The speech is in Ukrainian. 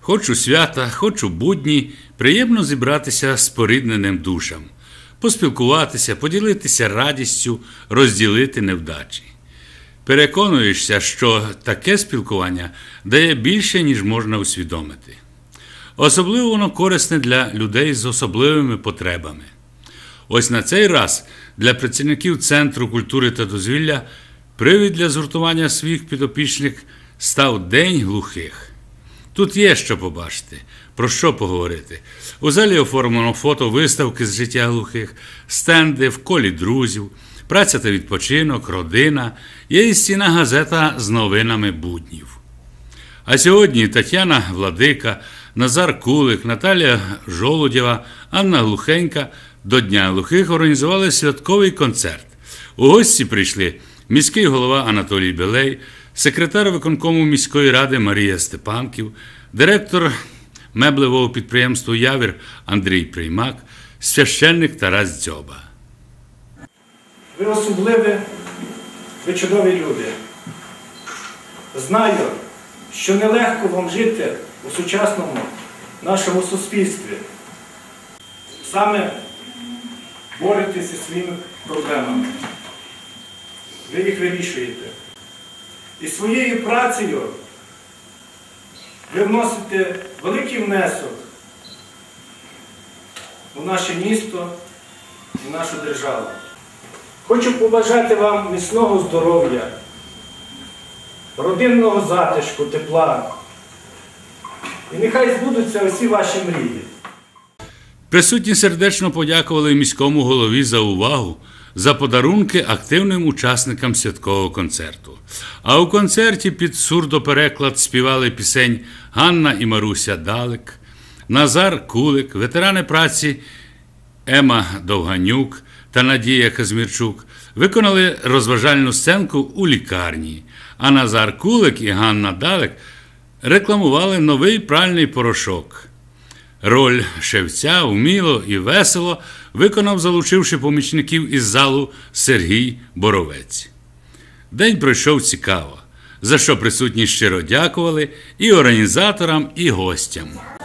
Хоч у свята, хоч у будні, приємно зібратися спорідненим душам, поспілкуватися, поділитися радістю, розділити невдачі. Переконуєшся, що таке спілкування дає більше, ніж можна усвідомити. Особливо воно корисне для людей з особливими потребами. Ось на цей раз для працівників Центру культури та дозвілля привід для згуртування своїх підопічних став День глухих. Тут є що побачити, про що поговорити. У залі оформлено фото виставки з життя глухих, стенди в колі друзів, праця та відпочинок, родина, є і стіна газета з новинами буднів. А сьогодні Тетяна Владика, Назар Кулик, Наталія Жолудєва, Анна Глухенька до Дня глухих організували святковий концерт. У гості прийшли міський голова Анатолій Білей, секретар виконкому міської ради Марія Степанків, директор меблевого підприємства «Явір» Андрій Приймак, священник Тарас Дзьоба. Ви особливі, ви чудові люди. Знаю, що нелегко вам жити у сучасному нашому суспільстві. Саме боретеся зі своїми проблемами. Ви їх вирішуєте. І своєю працею ви вносите великий внесок у наше місто і нашу державу. Хочу побажати вам міцного здоров'я, родинного затишку, тепла. І нехай збудуться усі ваші мрії. Присутні сердечно подякували міському голові за увагу, за подарунки активним учасникам святкового концерту. А у концерті під сурдопереклад співали пісень Ганна і Маруся Далек, Назар Кулик, ветерани праці Ема Довганюк та Надія Казмірчук виконали розважальну сценку у лікарні, а Назар Кулик і Ганна Далек рекламували новий пральний порошок. Роль шевця вміло і весело виконав, залучивши помічників із залу, Сергій Боровець. День пройшов цікаво, за що присутні щиро дякували і організаторам, і гостям.